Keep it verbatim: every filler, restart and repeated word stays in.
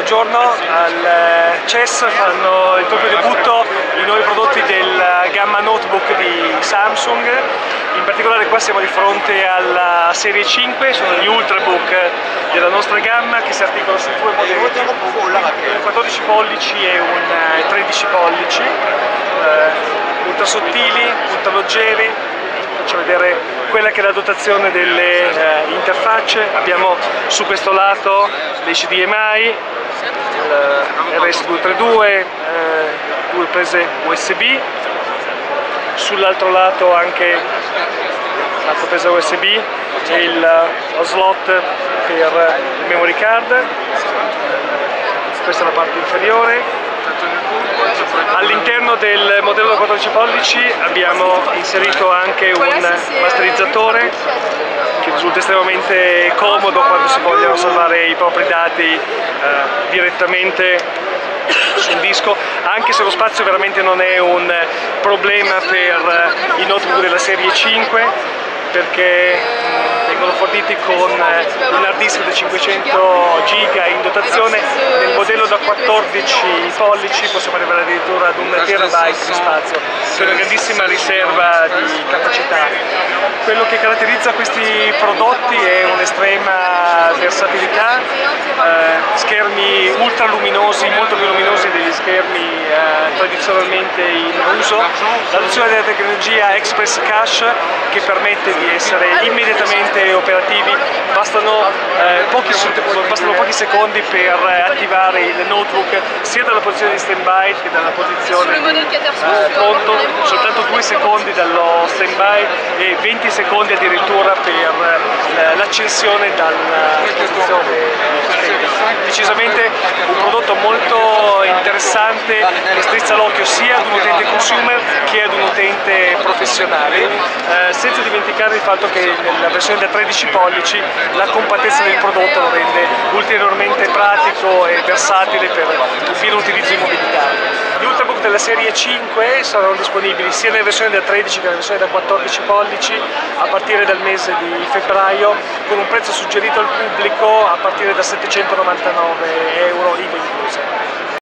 buongiorno. Al C E S fanno il proprio debutto i nuovi prodotti del gamma notebook di Samsung. In particolare qua siamo di fronte alla serie cinque, sono gli ultrabook della nostra gamma che si articolano su due modelli, un quattordici pollici e un tredici pollici, eh, ultra sottili, ultra leggeri. Faccio vedere quella che è la dotazione delle eh, interfacce. Abbiamo su questo lato l'H D M I, R S duecentotrentadue, eh, due prese U S B, sull'altro lato anche l'altra presa U S B e il, lo slot per il memory card. Questa è la parte inferiore. All'interno del modello da quattordici pollici abbiamo inserito anche un masterizzatore che risulta estremamente comodo quando si vogliono salvare i propri dati eh, direttamente su un disco, anche se lo spazio veramente non è un problema per i notebook della serie cinque, perché vengono forniti con un hard disk da cinquecento giga in dotazione. Nel modello da quattordici pollici possiamo arrivare addirittura ad un terabyte di spazio, c'è una grandissima riserva di capacità. Quello che caratterizza questi prodotti è un'estrema versatilità, eh, schermi ultra luminosi, molto più luminosi degli schermi eh, tradizionalmente in uso, l'adozione della tecnologia Express Cache che permette di essere immediatamente operativi, bastano, eh, pochi, bastano pochi secondi per attivare il notebook sia dalla posizione di stand-by che dalla posizione di eh, pronto, soltanto due secondi dallo stand-by e venti secondi addirittura per eh, l'accensione dalla posizione. Decisamente un prodotto molto interessante che strizza l'occhio sia ad un utente consumer che ad un utente professionale, eh, senza dimenticare il fatto che nella versione da tredici pollici la compattezza del prodotto lo rende ulteriormente pratico e versatile per un pieno utilizzo in mobilità. Gli ultrabook della serie cinque saranno disponibili sia nella versione da tredici che nella versione da quattordici pollici a partire dal mese di febbraio, con un prezzo suggerito al pubblico a partire da settecentonovantanove euro I V A inclusa.